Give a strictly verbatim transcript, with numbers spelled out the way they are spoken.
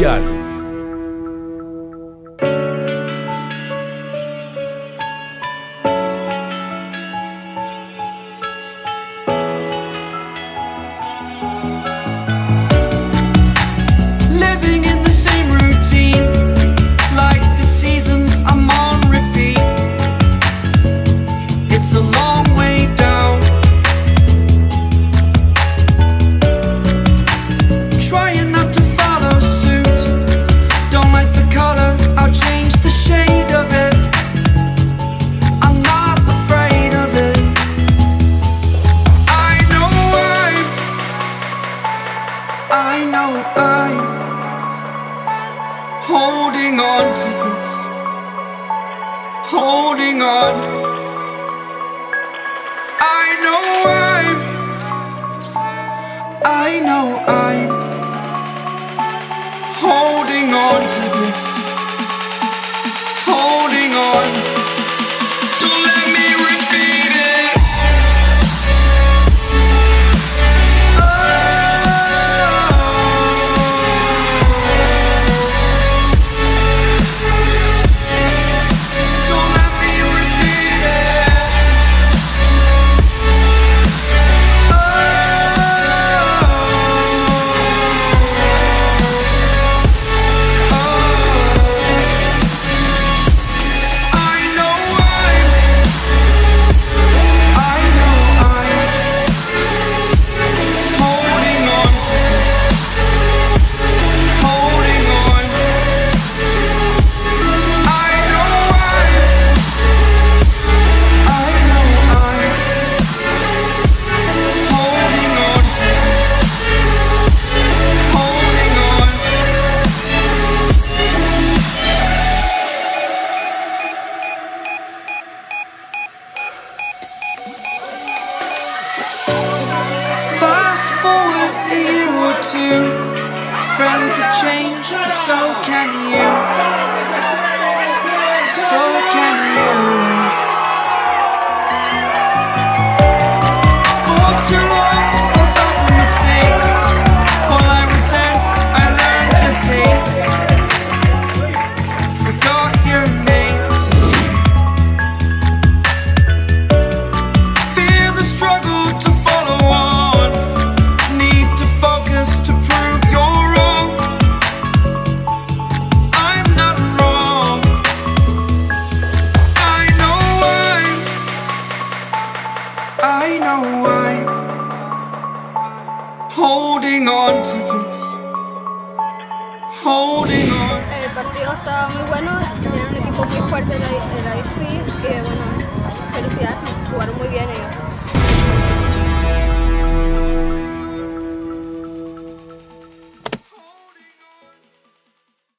Mundial. I know I'm holding on to this, holding on. I know I'm, I know I'm holding on to this, holding on. Don't let me repeat it. Friends have changed, so can you, so can you. For too long, about the mistakes, all I resent, I learned to hate. Forgot your names. Fear the struggle to follow on. Need to focus to prove you're wrong. I'm not wrong. I know I'm, I know I'm holding on to this, holding on. El partido estaba muy bueno, tienen un equipo muy fuerte el I F P y bueno, felicidades, jugaron muy bien ellos.